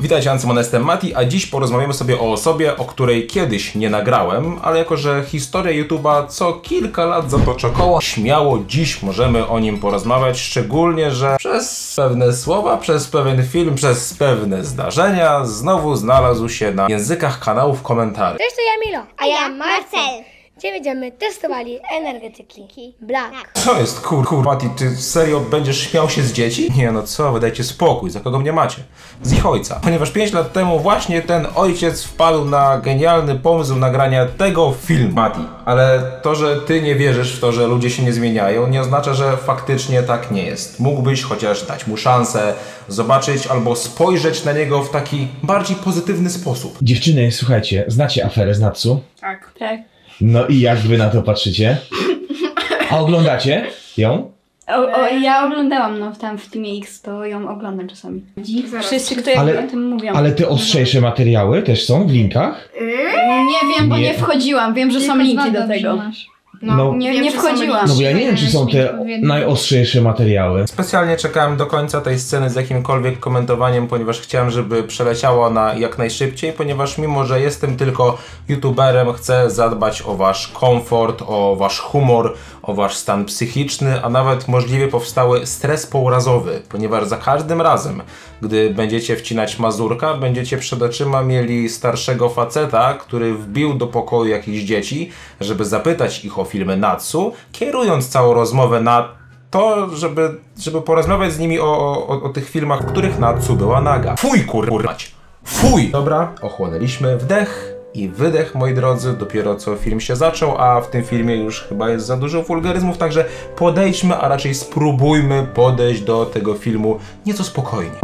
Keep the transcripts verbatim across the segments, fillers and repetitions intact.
Witajcie, Ancymon, jestem Mati, a dziś porozmawiamy sobie o osobie, o której kiedyś nie nagrałem, ale jako że historia YouTube'a co kilka lat zatocza koło, śmiało dziś możemy o nim porozmawiać, szczególnie, że przez pewne słowa, przez pewien film, przez pewne zdarzenia znowu znalazł się na językach kanałów komentarzy. Cześć, to ja Milo. A ja Marcel. Gdzie będziemy testowali energetyki Black. Co jest kur... kur... Mati, ty serio będziesz śmiał się z dzieci? Nie no co, wy dajcie spokój, za kogo mnie macie? Z ich ojca. Ponieważ pięć lat temu właśnie ten ojciec wpadł na genialny pomysł nagrania tego filmu. Mati, ale to, że ty nie wierzysz w to, że ludzie się nie zmieniają, nie oznacza, że faktycznie tak nie jest. Mógłbyś chociaż dać mu szansę, zobaczyć albo spojrzeć na niego w taki bardziej pozytywny sposób. Dziewczyny, słuchajcie, znacie aferę z Natsu? Tak. Tak. No i jak wy na to patrzycie? A oglądacie ją? O, o, ja oglądałam, no tam w Teamie X, to ją oglądam czasami. Wszyscy, którzy Ale- o tym mówią. Ale te ostrzejsze materiały też są w linkach? Nie wiem, bo Nie. nie wchodziłam, wiem, że są linki do tego. No, Nie, wiem, nie że są wchodziłam. no bo ja nie wiem, czy są te najostrzejsze materiały. Specjalnie czekałem do końca tej sceny z jakimkolwiek komentowaniem, ponieważ chciałem, żeby przeleciała ona jak najszybciej, ponieważ mimo, że jestem tylko youtuberem, chcę zadbać o wasz komfort, o wasz humor, o wasz stan psychiczny, a nawet możliwie powstały stres pourazowy, ponieważ za każdym razem, gdy będziecie wcinać mazurka, będziecie przed oczyma mieli starszego faceta, który wbił do pokoju jakichś dzieci, żeby zapytać ich o filmy Natsu, kierując całą rozmowę na to, żeby, żeby porozmawiać z nimi o, o, o tych filmach, w których Natsu była naga. Fuj kur... kurwać! Fuj! Dobra, ochłonęliśmy. Wdech i wydech, moi drodzy. Dopiero co film się zaczął, a w tym filmie już chyba jest za dużo wulgaryzmów, także podejdźmy, a raczej spróbujmy podejść do tego filmu nieco spokojnie.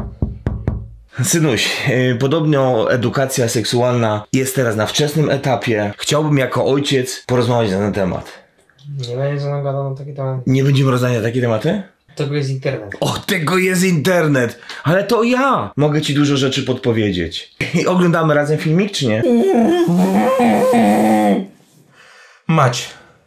Synuś, yy, podobno edukacja seksualna jest teraz na wczesnym etapie. Chciałbym jako ojciec porozmawiać na ten temat. Nie będzie ze mną gadał na taki temat. Nie będziemy rozmawiać na takie tematy? Tego jest internet. O, tego jest internet! Ale to ja mogę ci dużo rzeczy podpowiedzieć. I oglądamy razem filmik, czy nie? Mać.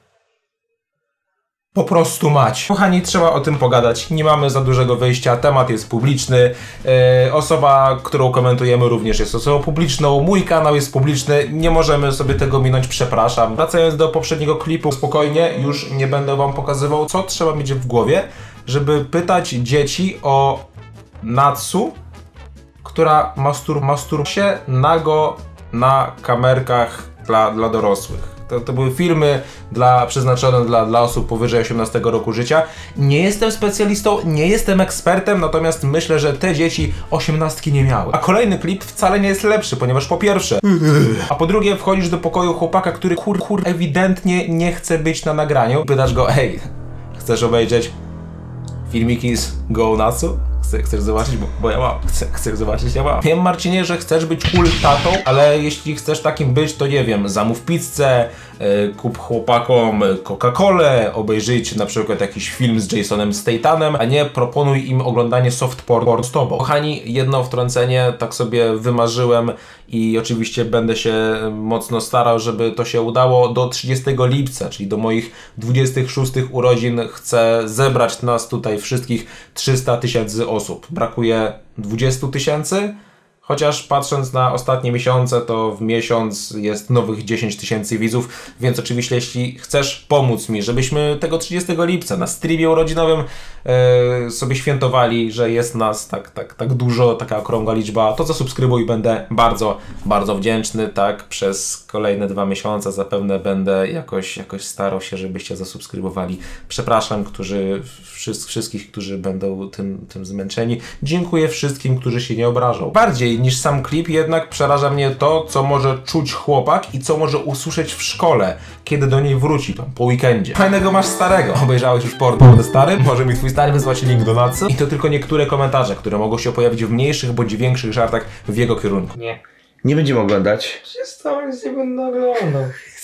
Po prostu mać. Kochani, trzeba o tym pogadać. Nie mamy za dużego wyjścia, temat jest publiczny. Yy, osoba, którą komentujemy, również jest osobą publiczną. Mój kanał jest publiczny, nie możemy sobie tego minąć, przepraszam. Wracając do poprzedniego klipu, spokojnie, już nie będę wam pokazywał, co trzeba mieć w głowie, żeby pytać dzieci o Natsu, która mastur mastur się nago na kamerkach dla, dla dorosłych. To, to były filmy dla, przeznaczone dla, dla osób powyżej osiemnastego roku życia. Nie jestem specjalistą, nie jestem ekspertem, natomiast myślę, że te dzieci osiemnastki nie miały. A kolejny klip wcale nie jest lepszy, ponieważ po pierwsze, a po drugie wchodzisz do pokoju chłopaka, który kur, kur ewidentnie nie chce być na nagraniu. Pytasz go, hej, chcesz obejrzeć filmiki z Go Natsu? Chcę, chcesz zobaczyć, bo, bo ja mam. Chcę, chcesz zobaczyć, ja mam. Wiem, Marcinie, że chcesz być cool tatą, ale jeśli chcesz takim być, to nie wiem, zamów pizzę, yy, kup chłopakom Coca-Colę, obejrzyjcie na przykład jakiś film z Jasonem Stathamem, a nie proponuj im oglądanie soft porn z tobą. Kochani, jedno wtrącenie, tak sobie wymarzyłem i oczywiście będę się mocno starał, żeby to się udało. Do trzydziestego lipca, czyli do moich dwudziestych szóstych urodzin, chcę zebrać nas tutaj wszystkich trzysta tysięcy osób. Brakuje dwadzieścia tysięcy, chociaż patrząc na ostatnie miesiące, to w miesiąc jest nowych dziesięć tysięcy widzów, więc oczywiście jeśli chcesz pomóc mi, żebyśmy tego trzydziestego lipca na streamie urodzinowym e, sobie świętowali, że jest nas tak, tak, tak dużo, taka okrągła liczba, to zasubskrybuj, będę bardzo, bardzo wdzięczny, tak, przez kolejne dwa miesiące zapewne będę jakoś, jakoś starał się, żebyście zasubskrybowali. Przepraszam, którzy, wszyscy, wszystkich, którzy będą tym, tym zmęczeni. Dziękuję wszystkim, którzy się nie obrażą. Bardziej niż sam klip jednak przeraża mnie to, co może czuć chłopak i co może usłyszeć w szkole, kiedy do niej wróci, tam po weekendzie. Fajnego masz starego. Obejrzałeś już porno stary? Może mi twój stary wysłać link do Natsu? I to tylko niektóre komentarze, które mogą się pojawić w mniejszych bądź większych żartach w jego kierunku. Nie. Nie będziemy oglądać. Przestań, nic nie będę oglądał.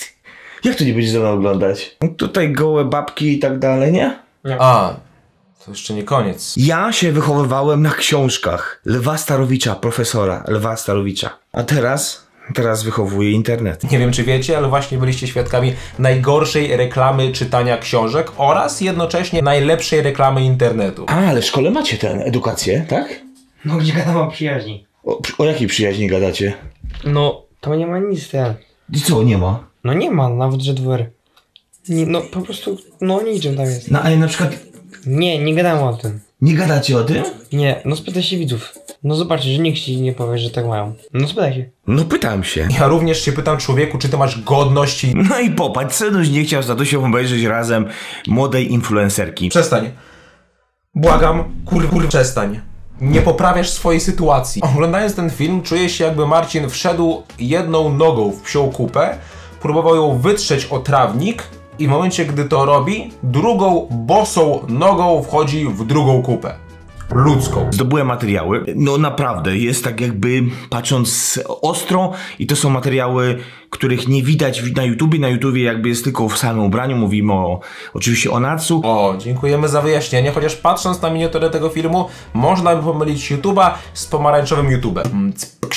Jak to nie będziesz ze mną oglądać? Tutaj gołe babki i tak dalej, nie? A, to jeszcze nie koniec. Ja się wychowywałem na książkach Lwa Starowicza, profesora Lwa Starowicza. A teraz, teraz wychowuję internet. Nie wiem, czy wiecie, ale właśnie byliście świadkami najgorszej reklamy czytania książek oraz jednocześnie najlepszej reklamy internetu. A, ale w szkole macie tę edukację, tak? No gdzie gadam o przyjaźni? O, o jakiej przyjaźni gadacie? No, to nie ma nic ten. I co, nie ma? No nie ma, nawet że dwór. Nie, no po prostu, no o niczym tam jest. No ale na przykład Nie, nie gadałem o tym. nie gadacie o tym? Nie, no spytaj się widzów. No zobaczysz, że nikt ci nie powie, że tak mają. No spytaj się. No pytam się. Ja również się pytam, człowieku, czy ty masz godność i... No i popatrz, Synuś nie chciał z Tatusią obejrzeć razem młodej influencerki. Przestań. Błagam, kur, kur, przestań. Nie poprawiasz swojej sytuacji. Oglądając ten film, czuję się, jakby Marcin wszedł jedną nogą w psią kupę, próbował ją wytrzeć o trawnik i w momencie, gdy to robi, drugą bosą nogą wchodzi w drugą kupę. Ludzką. Zdobyłem materiały. No naprawdę, jest tak jakby patrząc ostro i to są materiały, których nie widać na YouTubie. Na YouTubie jakby jest tylko w samym ubraniu. Mówimy o, oczywiście o Natsu. O, dziękujemy za wyjaśnienie, chociaż patrząc na miniaturę tego filmu, można by pomylić YouTube'a z pomarańczowym YouTube'em.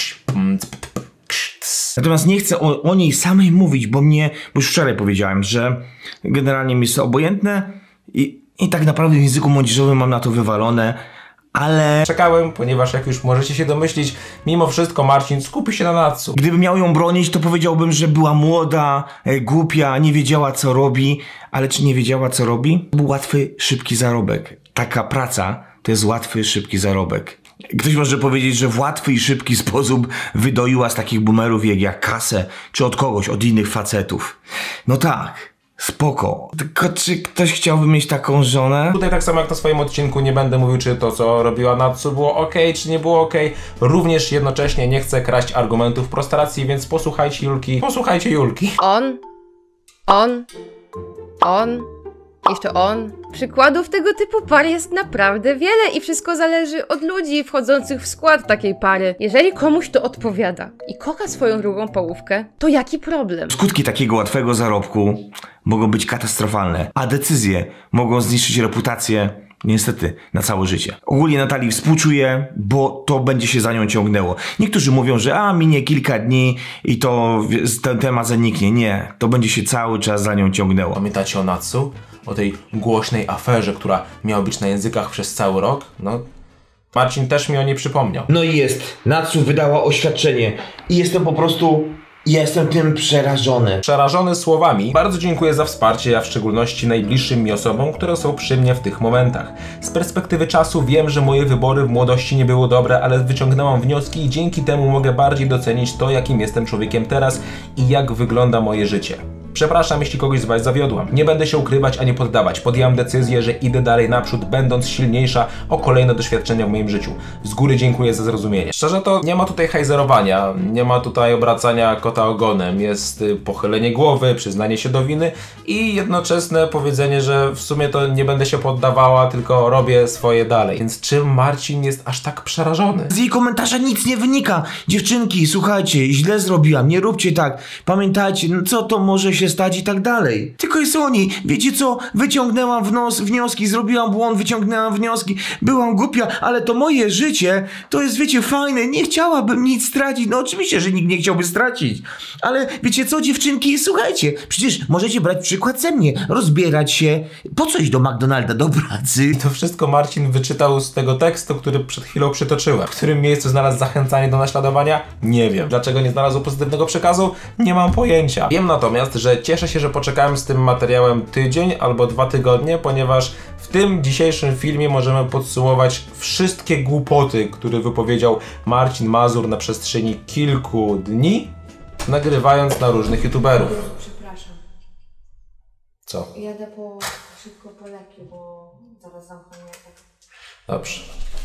Natomiast nie chcę o, o niej samej mówić, bo mnie, bo już wczoraj powiedziałem, że generalnie mi jest to obojętne i, i tak naprawdę w języku młodzieżowym mam na to wywalone, ale Czekałem, ponieważ jak już możecie się domyślić, mimo wszystko Marcin skupi się na Natsu. gdybym miał ją bronić, to powiedziałbym, że była młoda, e, głupia, nie wiedziała co robi, ale czy nie wiedziała co robi? To był łatwy, szybki zarobek. Taka praca to jest łatwy, szybki zarobek. Ktoś może powiedzieć, że w łatwy i szybki sposób wydoiła z takich boomerów jak ja kasę, czy od kogoś, od innych facetów. No tak, spoko. Tylko czy ktoś chciałby mieć taką żonę? Tutaj tak samo jak na swoim odcinku nie będę mówił, czy to co robiła Natsu było ok, czy nie było ok. Również jednocześnie nie chcę kraść argumentów prostracji, więc posłuchajcie Julki. Posłuchajcie Julki. On, on, on, jeszcze on. Przykładów tego typu par jest naprawdę wiele i wszystko zależy od ludzi wchodzących w skład takiej pary. Jeżeli komuś to odpowiada i kocha swoją drugą połówkę, to jaki problem? Skutki takiego łatwego zarobku mogą być katastrofalne, a decyzje mogą zniszczyć reputację, niestety, na całe życie. Ogólnie Natalii współczuję, bo to będzie się za nią ciągnęło. Niektórzy mówią, że a, minie kilka dni i to ten temat zaniknie. Nie, to będzie się cały czas za nią ciągnęło. Pamiętacie o Natsu? O tej głośnej aferze, która miała być na językach przez cały rok? No, Marcin też mi o niej przypomniał. No i jest. Natsu wydała oświadczenie i jestem po prostu... Jestem tym przerażony. Przerażony słowami, bardzo dziękuję za wsparcie, a w szczególności najbliższym mi osobom, które są przy mnie w tych momentach. Z perspektywy czasu wiem, że moje wybory w młodości nie były dobre, ale wyciągnęłam wnioski i dzięki temu mogę bardziej docenić to, jakim jestem człowiekiem teraz i jak wygląda moje życie. Przepraszam, jeśli kogoś z was zawiodłam. Nie będę się ukrywać ani poddawać. Podjęłam decyzję, że idę dalej naprzód, będąc silniejsza o kolejne doświadczenia w moim życiu. Z góry dziękuję za zrozumienie. Szczerze to nie ma tutaj hejzerowania, nie ma tutaj obracania kota ogonem. Jest y, pochylenie głowy, przyznanie się do winy i jednoczesne powiedzenie, że w sumie to nie będę się poddawała, tylko robię swoje dalej. Więc czym Marcin jest aż tak przerażony? Z jej komentarza nic nie wynika. Dziewczynki, słuchajcie, źle zrobiłam, nie róbcie tak. Pamiętajcie, no co to może się stać i tak dalej. Tylko jest o niej. Wiecie co? Wyciągnęłam w nos wnioski, zrobiłam błąd, wyciągnęłam wnioski. Byłam głupia, ale to moje życie to jest, wiecie, fajne. Nie chciałabym nic stracić. No oczywiście, że nikt nie chciałby stracić. Ale wiecie co, dziewczynki? Słuchajcie, przecież możecie brać przykład ze mnie. Rozbierać się. Po coś do McDonalda do pracy? I to wszystko Marcin wyczytał z tego tekstu, który przed chwilą przytoczyłem. W którym miejscu znalazł zachęcanie do naśladowania? Nie wiem. Dlaczego nie znalazł pozytywnego przekazu? Nie mam pojęcia. Wiem natomiast, że cieszę się, że poczekałem z tym materiałem tydzień albo dwa tygodnie, ponieważ w tym dzisiejszym filmie możemy podsumować wszystkie głupoty, które wypowiedział Marcin Mazur na przestrzeni kilku dni, nagrywając na różnych youtuberów. Przepraszam. Co? Jadę po szybko po leki, bo zaraz zamknę tak. Dobrze.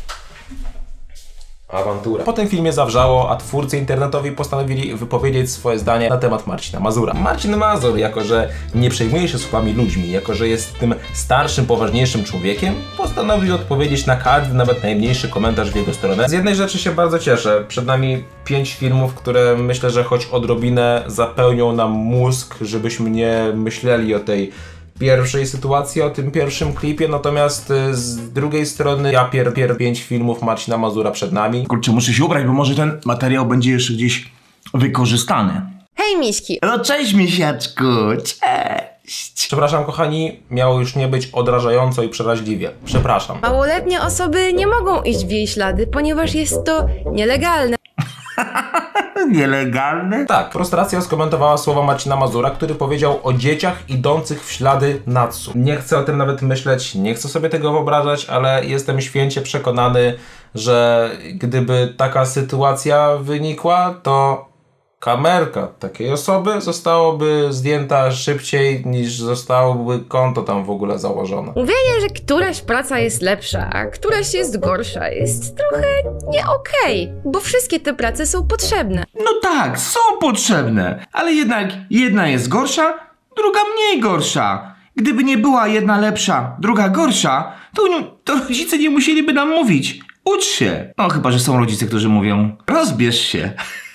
Awantura. Po tym filmie zawrzało, a twórcy internetowi postanowili wypowiedzieć swoje zdanie na temat Marcina Mazura. Marcin Mazur, jako że nie przejmuje się słowami ludźmi, jako że jest tym starszym, poważniejszym człowiekiem, postanowił odpowiedzieć na każdy, nawet najmniejszy komentarz w jego stronę. Z jednej rzeczy się bardzo cieszę. Przed nami pięć filmów, które myślę, że choć odrobinę zapełnią nam mózg, żebyśmy nie myśleli o tej pierwszej sytuacji, o tym pierwszym klipie, natomiast y, z drugiej strony ja pier, pier pięć filmów Marcina Mazura przed nami. Kurczę, muszę się ubrać, bo może ten materiał będzie jeszcze gdzieś wykorzystany. Hej miśki, No cześć, misiaczku, cześć. Przepraszam kochani, miało już nie być odrażająco i przeraźliwie. Przepraszam. Małoletnie osoby nie mogą iść w jej ślady, ponieważ jest to nielegalne. Nielegalne? Tak, frustracja skomentowała słowa Marcina Mazura, który powiedział o dzieciach idących w ślady Natsu. Nie chcę o tym nawet myśleć, nie chcę sobie tego wyobrażać, ale jestem święcie przekonany, że gdyby taka sytuacja wynikła, to kamerka takiej osoby zostałoby zdjęta szybciej niż zostałoby konto tam w ogóle założone. Mówienie, że któraś praca jest lepsza, a któraś jest gorsza, jest trochę nie okej, bo wszystkie te prace są potrzebne. No tak, są potrzebne, ale jednak jedna jest gorsza, druga mniej gorsza. Gdyby nie była jedna lepsza, druga gorsza, to, to rodzice nie musieliby nam mówić. Ucz się. No chyba, że są rodzice, którzy mówią, rozbierz się.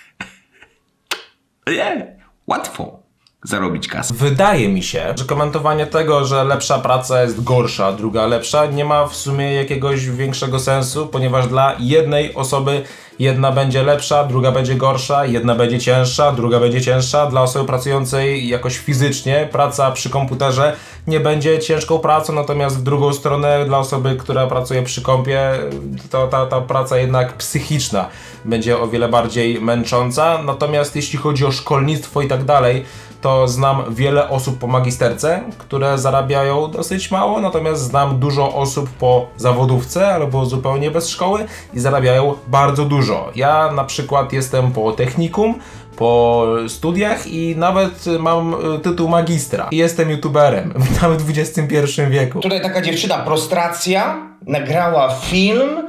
Nie, łatwo zarobić kasę. Wydaje mi się, że komentowanie tego, że lepsza praca jest gorsza, druga lepsza, nie ma w sumie jakiegoś większego sensu, ponieważ dla jednej osoby jedna będzie lepsza, druga będzie gorsza, jedna będzie cięższa, druga będzie cięższa. Dla osoby pracującej jakoś fizycznie praca przy komputerze nie będzie ciężką pracą, natomiast w drugą stronę dla osoby, która pracuje przy kompie, to ta, ta praca jednak psychiczna będzie o wiele bardziej męcząca. Natomiast jeśli chodzi o szkolnictwo i tak dalej, to znam wiele osób po magisterce, które zarabiają dosyć mało, natomiast znam dużo osób po zawodówce albo zupełnie bez szkoły i zarabiają bardzo dużo. Ja na przykład jestem po technikum, po studiach i nawet mam tytuł magistra. I jestem youtuberem. Witamy w dwudziestym pierwszym wieku. Tutaj taka dziewczyna, Prostracja, nagrała film,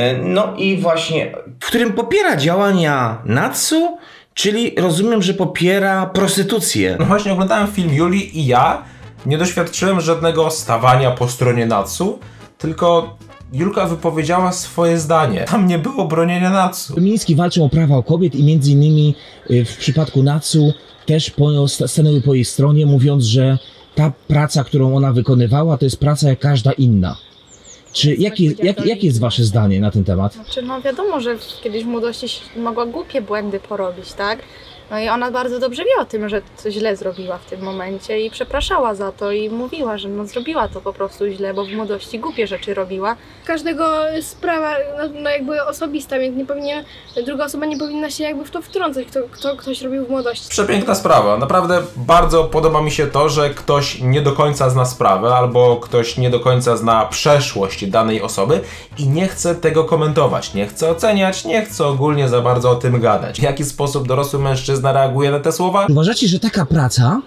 no i właśnie, w którym popiera działania Natsu, czyli rozumiem, że popiera prostytucję. No właśnie oglądałem film Julii i ja nie doświadczyłem żadnego stawania po stronie Natsu, tylko Julka wypowiedziała swoje zdanie. Tam nie było bronienia Natsu. Feministki walczą o prawa kobiet i między innymi w przypadku Natsu też po, stanęły po jej stronie, mówiąc, że ta praca, którą ona wykonywała, to jest praca jak każda inna. Czy jakie, jak, jakie jest wasze zdanie na ten temat? Znaczy, no wiadomo, że kiedyś w młodości mogła głupie błędy porobić, tak? No i ona bardzo dobrze wie o tym, że coś źle zrobiła w tym momencie i przepraszała za to i mówiła, że no zrobiła to po prostu źle, bo w młodości głupie rzeczy robiła. Każdego sprawa, no, no jakby osobista, więc nie powinien, druga osoba nie powinna się jakby w to wtrącać, kto, kto ktoś robił w młodości. Przepiękna sprawa. Naprawdę bardzo podoba mi się to, że ktoś nie do końca zna sprawę, albo ktoś nie do końca zna przeszłość danej osoby i nie chce tego komentować, nie chce oceniać, nie chce ogólnie za bardzo o tym gadać. W jaki sposób dorosły mężczyzna reaguje na te słowa? Uważacie, że taka praca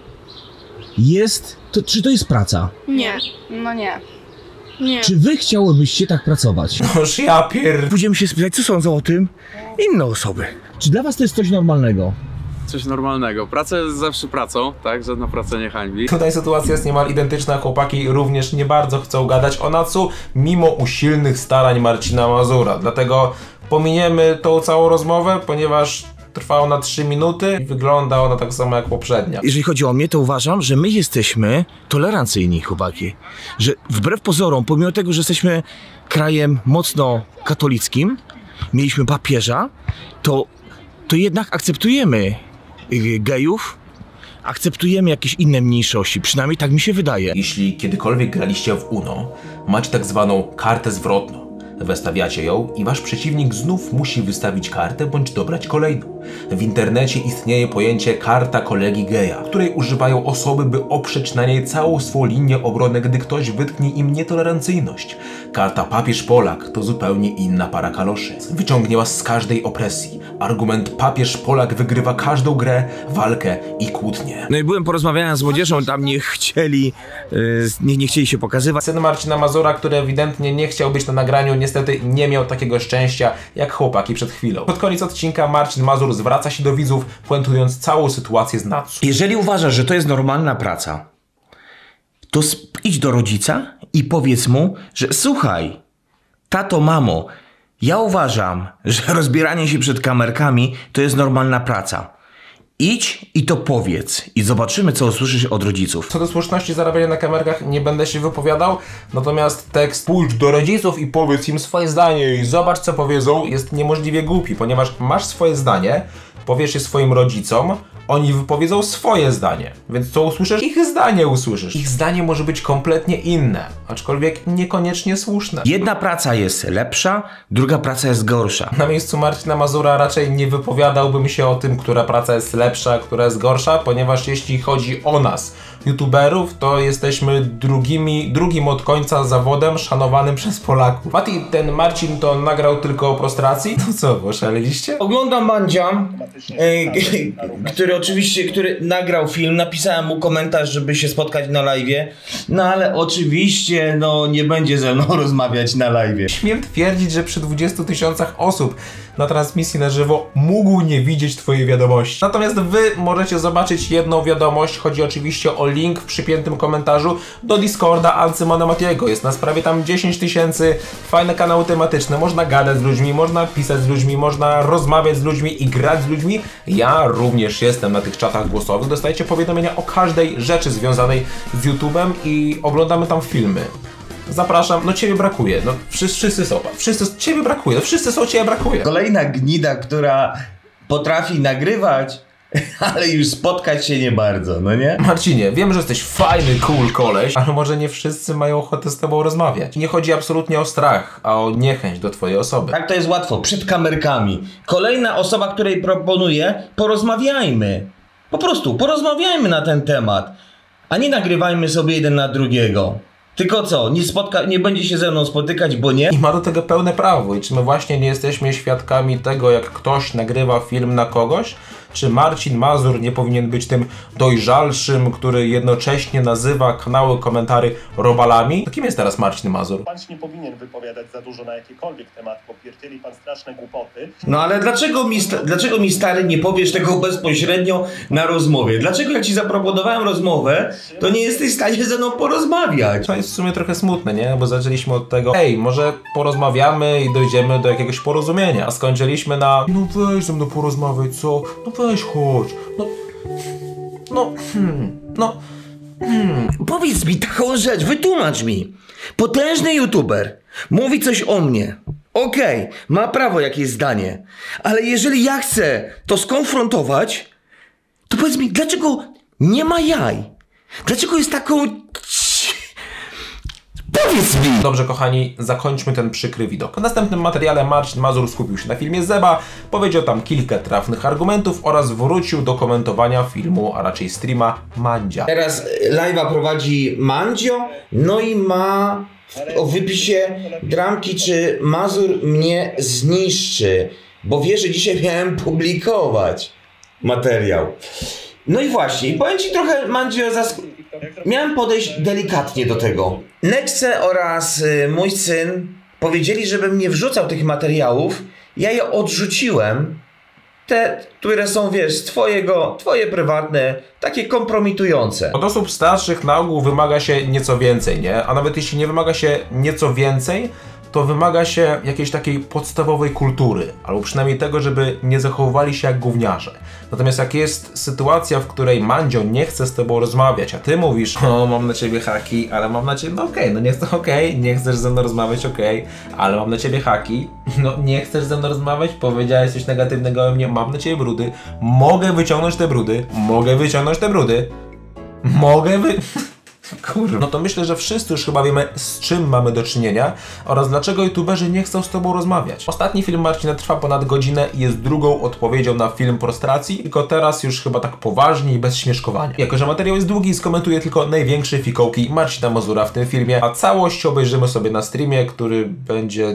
jest... To, czy to jest praca? Nie, no nie. Nie. Czy wy chciałybyście tak pracować? Noż ja pier... Pójdziemy się spytać, co sądzą o tym inne osoby. Czy dla was to jest coś normalnego? Coś normalnego. Praca jest zawsze pracą, tak? Żadna praca nie hańbi. Tutaj sytuacja jest niemal identyczna. Chłopaki również nie bardzo chcą gadać o Natsu, mimo usilnych starań Marcina Mazura. Dlatego pominiemy tą całą rozmowę, ponieważ trwa ona trzy minuty i wygląda ona tak samo jak poprzednia. Jeżeli chodzi o mnie, to uważam, że my jesteśmy tolerancyjni, chłopaki. Że wbrew pozorom, pomimo tego, że jesteśmy krajem mocno katolickim, mieliśmy papieża, to, to jednak akceptujemy gejów, akceptujemy jakieś inne mniejszości, przynajmniej tak mi się wydaje. Jeśli kiedykolwiek graliście w Uno, macie tak zwaną kartę zwrotną. Wystawiacie ją i wasz przeciwnik znów musi wystawić kartę bądź dobrać kolejną. W internecie istnieje pojęcie karta kolegi geja, której używają osoby, by oprzeć na niej całą swą linię obrony, gdy ktoś wytknie im nietolerancyjność. Karta papież Polak to zupełnie inna para kaloszy. Wyciągnie was z każdej opresji. Argument papież Polak wygrywa każdą grę, walkę i kłótnię. No i byłem porozmawiałem z młodzieżą, tam nie chcieli, yy, nie, nie chcieli się pokazywać. Syn Marcina Mazura, który ewidentnie nie chciał być na nagraniu, niestety nie miał takiego szczęścia jak chłopaki przed chwilą. Pod koniec odcinka Marcin Mazur zwraca się do widzów, puentując całą sytuację z Natsu. Jeżeli uważasz, że to jest normalna praca, to idź do rodzica i powiedz mu, że słuchaj, tato, mamo, ja uważam, że rozbieranie się przed kamerkami to jest normalna praca. Idź i to powiedz i zobaczymy, co usłyszysz od rodziców. Co do słuszności zarabiania na kamerkach nie będę się wypowiadał, natomiast tekst pójdź do rodziców i powiedz im swoje zdanie i zobacz, co powiedzą, jest niemożliwie głupi, ponieważ masz swoje zdanie, powiesz je swoim rodzicom, Oni wypowiedzą swoje zdanie, więc co usłyszysz? Ich zdanie usłyszysz. Ich zdanie może być kompletnie inne, aczkolwiek niekoniecznie słuszne. Jedna praca jest lepsza, druga praca jest gorsza. Na miejscu Marcina Mazura raczej nie wypowiadałbym się o tym, która praca jest lepsza, która jest gorsza, ponieważ jeśli chodzi o nas, youtuberów, to jesteśmy drugimi, drugim od końca zawodem szanowanym przez Polaków. Mati, ten Marcin to nagrał tylko o prostracji? No co, oszaleliście? Oglądam Mandzia, e, który oczywiście, który nagrał film, napisałem mu komentarz, żeby się spotkać na live'ie, no ale oczywiście, no nie będzie ze mną rozmawiać na live'ie. Śmiem twierdzić, że przy dwudziestu tysiącach osób na transmisji na żywo mógł nie widzieć twojej wiadomości. Natomiast wy możecie zobaczyć jedną wiadomość, chodzi oczywiście o link w przypiętym komentarzu do Discorda Ancymona Matiego. Jest nas prawie tam dziesięć tysięcy, fajne kanały tematyczne, można gadać z ludźmi, można pisać z ludźmi, można rozmawiać z ludźmi i grać z ludźmi. Ja również jestem na tych czatach głosowych, dostajecie powiadomienia o każdej rzeczy związanej z YouTube'em i oglądamy tam filmy. Zapraszam, no ciebie brakuje, no wszyscy, wszyscy są, wszyscy, ciebie brakuje, no wszyscy są, ciebie brakuje. Kolejna gnida, która potrafi nagrywać, ale już spotkać się nie bardzo, no nie? Marcinie, wiem, że jesteś fajny, cool koleś, ale może nie wszyscy mają ochotę z tobą rozmawiać. Nie chodzi absolutnie o strach, a o niechęć do twojej osoby. Tak to jest łatwo, przed kamerkami. Kolejna osoba, której proponuję, porozmawiajmy. Po prostu, porozmawiajmy na ten temat, a nie nagrywajmy sobie jeden na drugiego. Tylko co, nie, spotka nie będzie się ze mną spotykać, bo nie? I ma do tego pełne prawo. I czy my właśnie nie jesteśmy świadkami tego, jak ktoś nagrywa film na kogoś? Czy Marcin Mazur nie powinien być tym dojrzalszym, który jednocześnie nazywa kanały komentarzy robalami? To kim jest teraz Marcin Mazur? Pan się nie powinien wypowiadać za dużo na jakikolwiek temat, bo pierdzieli pan straszne głupoty. No ale dlaczego mi, dlaczego mi stary nie powiesz tego bezpośrednio na rozmowie? Dlaczego jak ci zaproponowałem rozmowę, to nie jesteś w stanie ze mną porozmawiać? To jest w sumie trochę smutne, nie? Bo zaczęliśmy od tego, ej, może porozmawiamy i dojdziemy do jakiegoś porozumienia. A skończyliśmy na, no weź ze mną porozmawiaj, co? No weź chodź, no, no, hmm, no, hmm. Powiedz mi taką rzecz, wytłumacz mi. Potężny youtuber mówi coś o mnie. Okej, okay, ma prawo jakieś zdanie, ale jeżeli ja chcę to skonfrontować, to powiedz mi, dlaczego nie ma jaj? Dlaczego jest taką... Powiedz mi! Dobrze, kochani, zakończmy ten przykry widok. W następnym materiale Marcin Mazur skupił się na filmie Zeba, powiedział tam kilka trafnych argumentów oraz wrócił do komentowania filmu, a raczej streama Mandzia. Teraz live'a prowadzi Mandzio, no i ma o wypisie dramki, czy Mazur mnie zniszczy, bo wie, że dzisiaj miałem publikować materiał. No i właśnie, i powiem ci trochę, Mandzio, zask... miałem podejść delikatnie do tego. Nexce oraz y, mój syn powiedzieli, żebym nie wrzucał tych materiałów. Ja je odrzuciłem. Te, które są, wiesz, z twojego, twoje prywatne, takie kompromitujące. Od osób starszych na ogół wymaga się nieco więcej, nie? A nawet jeśli nie wymaga się nieco więcej, to wymaga się jakiejś takiej podstawowej kultury, albo przynajmniej tego, żeby nie zachowywali się jak gówniarze. Natomiast jak jest sytuacja, w której Mandzio nie chce z tobą rozmawiać, a ty mówisz, o, mam na ciebie haki, ale mam na ciebie, no okej, okay, no nie chcę, okej, okay, nie chcesz ze mną rozmawiać, okej, okay, ale mam na ciebie haki, no nie chcesz ze mną rozmawiać, powiedziałeś coś negatywnego o mnie, mam na ciebie brudy, mogę wyciągnąć te brudy, mogę wyciągnąć te brudy, mogę wy... Kurwa. No to myślę, że wszyscy już chyba wiemy, z czym mamy do czynienia oraz dlaczego youtuberzy nie chcą z tobą rozmawiać. Ostatni film Marcina trwa ponad godzinę i jest drugą odpowiedzią na film Prostracji, tylko teraz już chyba tak poważnie i bez śmieszkowania. Jako że materiał jest długi, skomentuję tylko największe fikołki Marcina Mazura w tym filmie, a całość obejrzymy sobie na streamie, który będzie...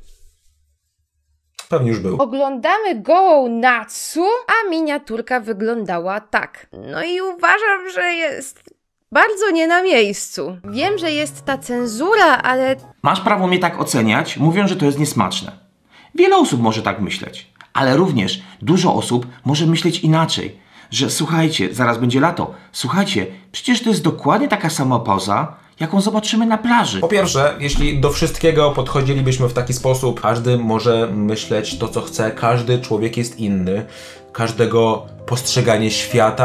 pewnie już był. Oglądamy gołą Natsu, a miniaturka wyglądała tak. No i uważam, że jest... bardzo nie na miejscu. Wiem, że jest ta cenzura, ale... Masz prawo mnie tak oceniać, mówiąc, że to jest niesmaczne. Wiele osób może tak myśleć, ale również dużo osób może myśleć inaczej, że słuchajcie, zaraz będzie lato, słuchajcie, przecież to jest dokładnie taka sama pauza, jaką zobaczymy na plaży. Po pierwsze, jeśli do wszystkiego podchodzilibyśmy w taki sposób, każdy może myśleć to, co chce, każdy człowiek jest inny, każdego postrzeganie świata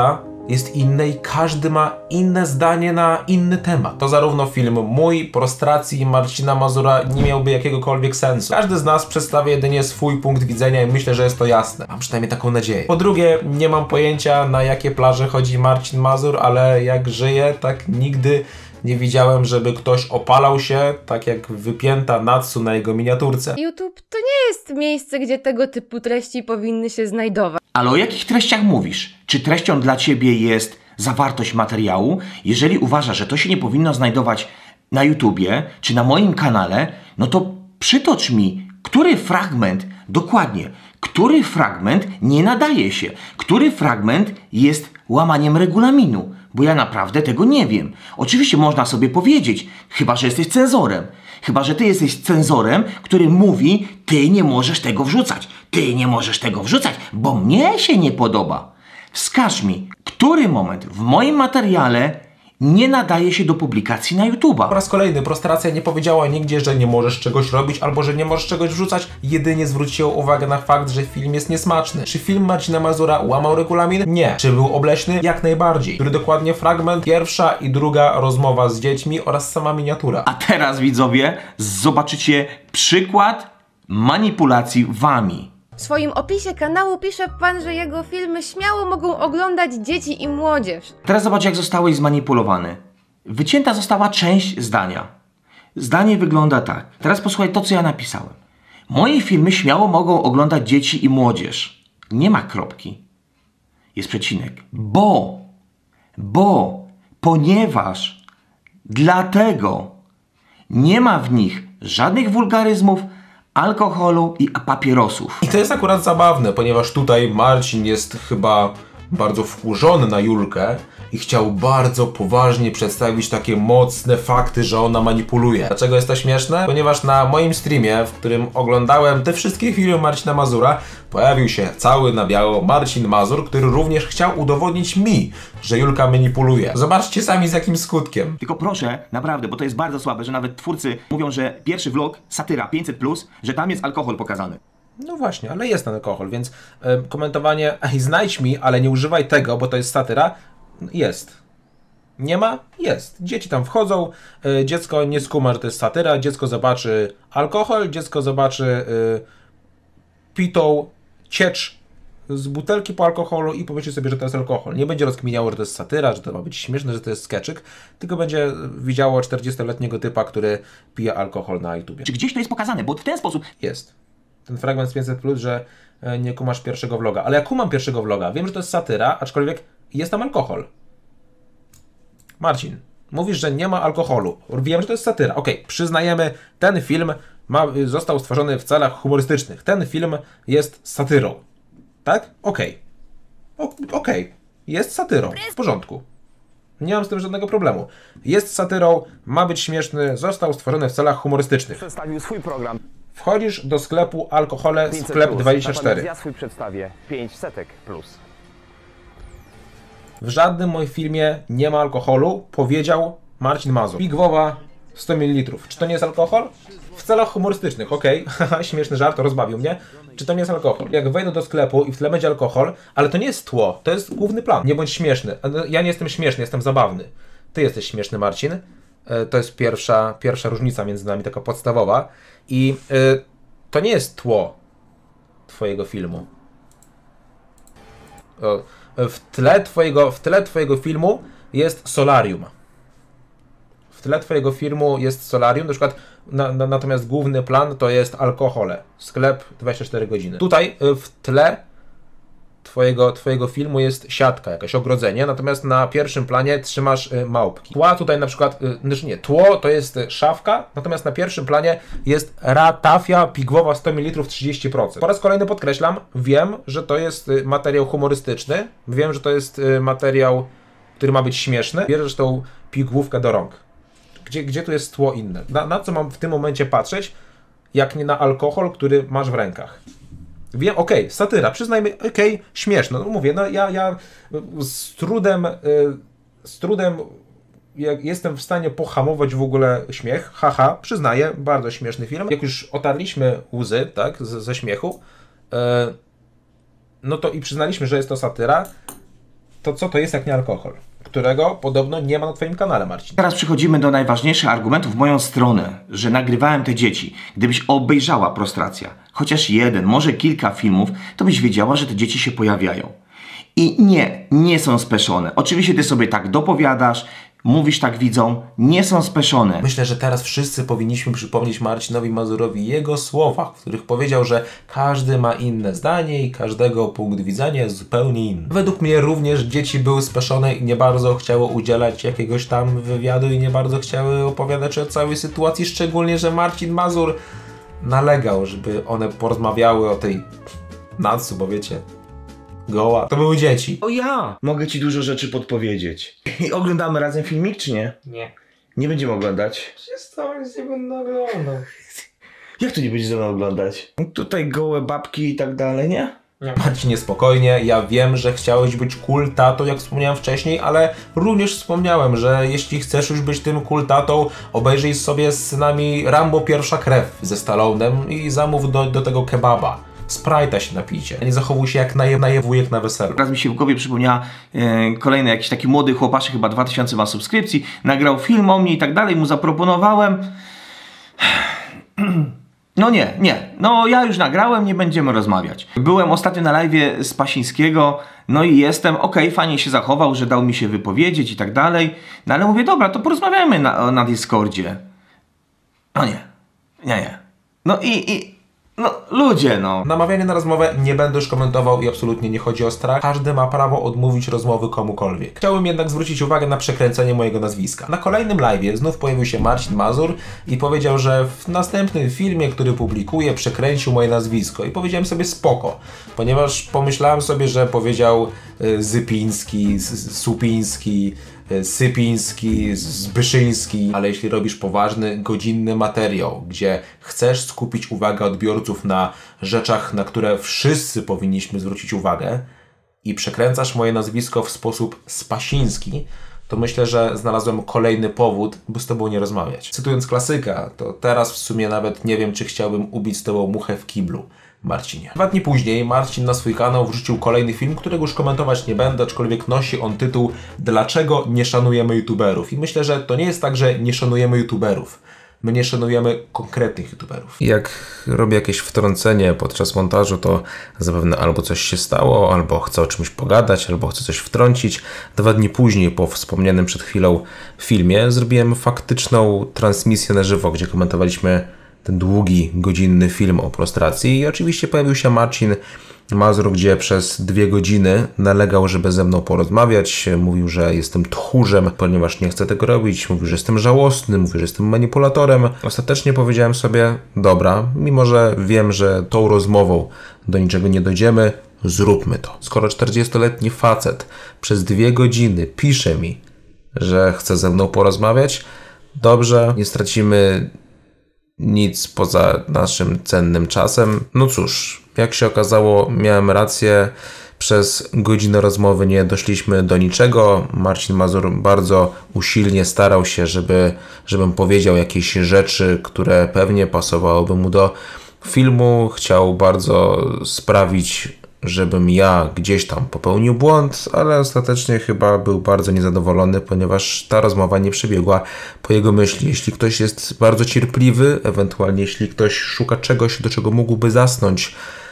jest inne i każdy ma inne zdanie na inny temat. To zarówno film mój, Prostracji, Marcina Mazura nie miałby jakiegokolwiek sensu. Każdy z nas przedstawia jedynie swój punkt widzenia i myślę, że jest to jasne. Mam przynajmniej taką nadzieję. Po drugie, nie mam pojęcia, na jakie plaże chodzi Marcin Mazur, ale jak żyję, tak nigdy nie widziałem, żeby ktoś opalał się, tak jak wypięta Natsu na jego miniaturce. YouTube to nie jest miejsce, gdzie tego typu treści powinny się znajdować. Ale o jakich treściach mówisz? Czy treścią dla ciebie jest zawartość materiału? Jeżeli uważasz, że to się nie powinno znajdować na YouTubie, czy na moim kanale, no to przytocz mi, który fragment, dokładnie, który fragment nie nadaje się, który fragment jest łamaniem regulaminu, bo ja naprawdę tego nie wiem. Oczywiście można sobie powiedzieć, chyba że jesteś cenzorem, chyba że ty jesteś cenzorem, który mówi, ty nie możesz tego wrzucać, ty nie możesz tego wrzucać, bo mnie się nie podoba. Wskaż mi, który moment w moim materiale nie nadaje się do publikacji na YouTube'a. Po raz kolejny, Prostracja nie powiedziała nigdzie, że nie możesz czegoś robić albo że nie możesz czegoś wrzucać, jedynie zwróciła uwagę na fakt, że film jest niesmaczny. Czy film Marcina Mazura łamał regulamin? Nie. Czy był obleśny? Jak najbardziej. Który dokładnie fragment? Pierwsza i druga rozmowa z dziećmi oraz sama miniatura. A teraz, widzowie, zobaczycie przykład manipulacji wami. W swoim opisie kanału pisze pan, że jego filmy śmiało mogą oglądać dzieci i młodzież. Teraz zobacz, jak zostałeś zmanipulowany. Wycięta została część zdania. Zdanie wygląda tak. Teraz posłuchaj to, co ja napisałem. Moje filmy śmiało mogą oglądać dzieci i młodzież. Nie ma kropki. Jest przecinek. Bo, bo, ponieważ, dlatego nie ma w nich żadnych wulgaryzmów, alkoholu i papierosów. I to jest akurat zabawne, ponieważ tutaj Marcin jest chyba bardzo wkurzony na Julkę i chciał bardzo poważnie przedstawić takie mocne fakty, że ona manipuluje. Dlaczego jest to śmieszne? Ponieważ na moim streamie, w którym oglądałem te wszystkie filmy Marcina Mazura, pojawił się cały na biało Marcin Mazur, który również chciał udowodnić mi, że Julka manipuluje. Zobaczcie sami z jakim skutkiem. Tylko proszę, naprawdę, bo to jest bardzo słabe, że nawet twórcy mówią, że pierwszy vlog, satyra pięćset plus, że tam jest alkohol pokazany. No właśnie, ale jest ten alkohol, więc e, komentowanie, ej, znajdź mi, ale nie używaj tego, bo to jest satyra, jest. Nie ma? Jest. Dzieci tam wchodzą, e, dziecko nie skuma, że to jest satyra, dziecko zobaczy alkohol, dziecko zobaczy e, pitą ciecz z butelki po alkoholu i pomyśli sobie, że to jest alkohol. Nie będzie rozkminiało, że to jest satyra, że to ma być śmieszne, że to jest skeczyk, tylko będzie widziało czterdziestoletniego typa, który pije alkohol na YouTubie. Czy gdzieś to jest pokazane, bo w ten sposób... Jest. Ten fragment z pięćset plus, że nie kumasz pierwszego vloga. Ale ja kumam pierwszego vloga. Wiem, że to jest satyra, aczkolwiek jest tam alkohol. Marcin, mówisz, że nie ma alkoholu. Wiem, że to jest satyra. Okej, okay, przyznajemy, ten film ma, został stworzony w celach humorystycznych. Ten film jest satyrą. Tak? Okej. Okay. Okej. Okay. Jest satyrą. W porządku. Nie mam z tym żadnego problemu. Jest satyrą, ma być śmieszny, został stworzony w celach humorystycznych. Przedstawił swój program. Wchodzisz do sklepu alkohole, sklep dwadzieścia cztery. Ja swój przedstawię pięć setek plus. W żadnym moim filmie nie ma alkoholu, powiedział Marcin Mazur. Pigwowa sto mililitrów. Czy to nie jest alkohol? W celach humorystycznych, okej. Okay. Śmieszny żart, rozbawił mnie. Czy to nie jest alkohol? Jak wejdę do sklepu i w tle będzie alkohol, ale to nie jest tło, to jest główny plan. Nie bądź śmieszny. Ja nie jestem śmieszny, jestem zabawny. Ty jesteś śmieszny, Marcin. To jest pierwsza, pierwsza różnica między nami, taka podstawowa. I y, to nie jest tło twojego filmu. O, w, tle twojego, w tle twojego filmu jest solarium. W tle twojego filmu jest solarium, na przykład na, na, natomiast główny plan to jest alkohole. Sklep dwadzieścia cztery godziny. Tutaj y, w tle twojego, twojego filmu jest siatka, jakieś ogrodzenie, natomiast na pierwszym planie trzymasz y, małpki. Tła tutaj na przykład, y, znaczy nie, tło to jest y, szafka, natomiast na pierwszym planie jest ratafia pigwowa sto mililitrów trzydzieści procent. Po raz kolejny podkreślam, wiem, że to jest y, materiał humorystyczny, wiem, że to jest y, materiał, który ma być śmieszny, bierzesz tą pigłówkę do rąk. Gdzie, gdzie tu jest tło inne? Na, na co mam w tym momencie patrzeć, jak nie na alkohol, który masz w rękach? Wiem, okej, okay, satyra, przyznajmy, okej, okay, śmieszno, no mówię, no ja, ja z trudem, y, z trudem jak jestem w stanie pohamować w ogóle śmiech, haha, przyznaję, bardzo śmieszny film. Jak już otarliśmy łzy, tak, z, ze śmiechu, y, no to i przyznaliśmy, że jest to satyra, To co to jest jak nie alkohol? Którego podobno nie ma na twoim kanale, Marcin. Teraz przechodzimy do najważniejszych argumentów w moją stronę, że nagrywałem te dzieci. Gdybyś obejrzała Prostracja, chociaż jeden, może kilka filmów, to byś wiedziała, że te dzieci się pojawiają. I nie, nie są speszone. Oczywiście ty sobie tak dopowiadasz, mówisz tak widzom, nie są speszone. Myślę, że teraz wszyscy powinniśmy przypomnieć Marcinowi Mazurowi jego słowach, w których powiedział, że każdy ma inne zdanie i każdego punkt widzenia jest zupełnie inny. Według mnie również dzieci były speszone i nie bardzo chciały udzielać jakiegoś tam wywiadu i nie bardzo chciały opowiadać o całej sytuacji, szczególnie, że Marcin Mazur nalegał, żeby one porozmawiały o tej Natsu, bo wiecie, goła. To były dzieci. O ja! Mogę ci dużo rzeczy podpowiedzieć. I oglądamy razem filmik, czy nie? Nie. Nie będziemy oglądać. Przez to nic nie będę oglądał. Jak to nie będziesz ze mną oglądać? Tutaj gołe babki i tak dalej, nie? Marcinie, spokojnie, ja wiem, że chciałeś być cool tatą, jak wspomniałem wcześniej, ale również wspomniałem, że jeśli chcesz już być tym cool tatą, obejrzyj sobie z synami Rambo Pierwsza Krew ze Stallonem i zamów do, do tego kebaba. Sprite'a się napijcie. Nie zachowuj się jak naje, najewujek na weselu. Teraz mi się w głowie przypomniała e, kolejny jakiś taki młody chłopaczek, chyba dwa tysiące ma subskrypcji, nagrał film o mnie i tak dalej, mu zaproponowałem. No nie, nie, no ja już nagrałem, nie będziemy rozmawiać. Byłem ostatnio na live'ie z Pasińskiego, no i jestem, okej, okay, fajnie się zachował, że dał mi się wypowiedzieć i tak dalej, no ale mówię, dobra, to porozmawiajmy na, na Discordzie. No nie, nie, nie. No i, i no ludzie, no. Namawianie na rozmowę nie będę już komentował i absolutnie nie chodzi o strach. Każdy ma prawo odmówić rozmowy komukolwiek. Chciałbym jednak zwrócić uwagę na przekręcenie mojego nazwiska. Na kolejnym live'ie znów pojawił się Marcin Mazur i powiedział, że w następnym filmie, który publikuje, przekręcił moje nazwisko. I powiedziałem sobie spoko, ponieważ pomyślałem sobie, że powiedział y, Zypiński, Supiński, Sypiński, Zbyszyński, ale jeśli robisz poważny, godzinny materiał, gdzie chcesz skupić uwagę odbiorców na rzeczach, na które wszyscy powinniśmy zwrócić uwagę i przekręcasz moje nazwisko w sposób spasiński, to myślę, że znalazłem kolejny powód, by z tobą nie rozmawiać. Cytując klasyka, to teraz w sumie nawet nie wiem, czy chciałbym ubić z tobą muchę w kiblu. Marcinie. Dwa dni później Marcin na swój kanał wrzucił kolejny film, którego już komentować nie będę, aczkolwiek nosi on tytuł Dlaczego nie szanujemy youtuberów? I myślę, że to nie jest tak, że nie szanujemy youtuberów. My nie szanujemy konkretnych youtuberów. Jak robię jakieś wtrącenie podczas montażu, to zapewne albo coś się stało, albo chcę o czymś pogadać, albo chcę coś wtrącić. Dwa dni później, po wspomnianym przed chwilą filmie, zrobiłem faktyczną transmisję na żywo, gdzie komentowaliśmy ten długi, godzinny film o prostracji i oczywiście pojawił się Marcin Mazur, gdzie przez dwie godziny nalegał, żeby ze mną porozmawiać. Mówił, że jestem tchórzem, ponieważ nie chcę tego robić. Mówił, że jestem żałosny, mówił, że jestem manipulatorem. Ostatecznie powiedziałem sobie, dobra, mimo że wiem, że tą rozmową do niczego nie dojdziemy, zróbmy to. Skoro czterdziestoletni facet przez dwie godziny pisze mi, że chce ze mną porozmawiać, dobrze, nie stracimy nic poza naszym cennym czasem. No cóż, jak się okazało, miałem rację. Przez godzinę rozmowy nie doszliśmy do niczego. Marcin Mazur bardzo usilnie starał się, żeby, żebym powiedział jakieś rzeczy, które pewnie pasowałyby mu do filmu. Chciał bardzo sprawić, żebym ja gdzieś tam popełnił błąd, ale ostatecznie chyba był bardzo niezadowolony, ponieważ ta rozmowa nie przebiegła po jego myśli. Jeśli ktoś jest bardzo cierpliwy, ewentualnie jeśli ktoś szuka czegoś, do czego mógłby zasnąć,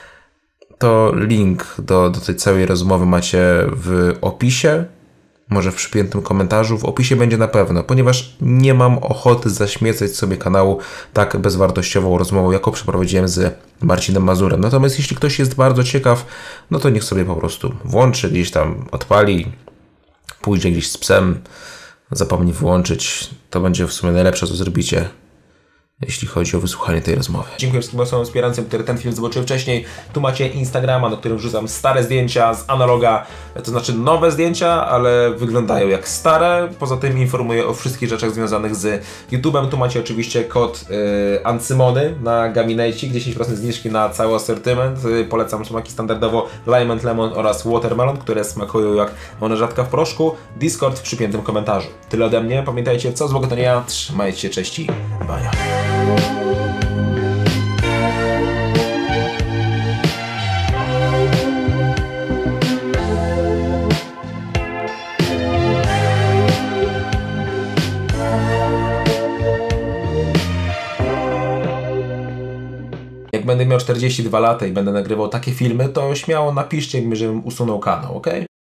to link do, do tej całej rozmowy macie w opisie, może w przypiętym komentarzu. W opisie będzie na pewno, ponieważ nie mam ochoty zaśmiecać sobie kanału tak bezwartościową rozmową, jaką przeprowadziłem z Marcinem Mazurem. Natomiast jeśli ktoś jest bardzo ciekaw, no to niech sobie po prostu włączy, gdzieś tam odpali, pójdzie gdzieś z psem, zapomni wyłączyć. To będzie w sumie najlepsze, co zrobicie, jeśli chodzi o wysłuchanie tej rozmowy. Dziękuję wszystkim osobom wspierającym, które ten film zobaczyły wcześniej. Tu macie Instagrama, na którym wrzucam stare zdjęcia z analoga, to znaczy nowe zdjęcia, ale wyglądają jak stare. Poza tym informuję o wszystkich rzeczach związanych z YouTube'em. Tu macie oczywiście kod yy, Ancymony na Gaminecie, dziesięć procent zniżki na cały asortyment. Yy, polecam smaki standardowo Lime and Lemon oraz Watermelon, które smakują jak moneżatka w proszku. Discord w przypiętym komentarzu. Tyle ode mnie. Pamiętajcie, co złego to nie ja. Trzymajcie się, cześć i bania. będę miał czterdzieści dwa lata i będę nagrywał takie filmy, to śmiało napiszcie mi, żebym usunął kanał, ok?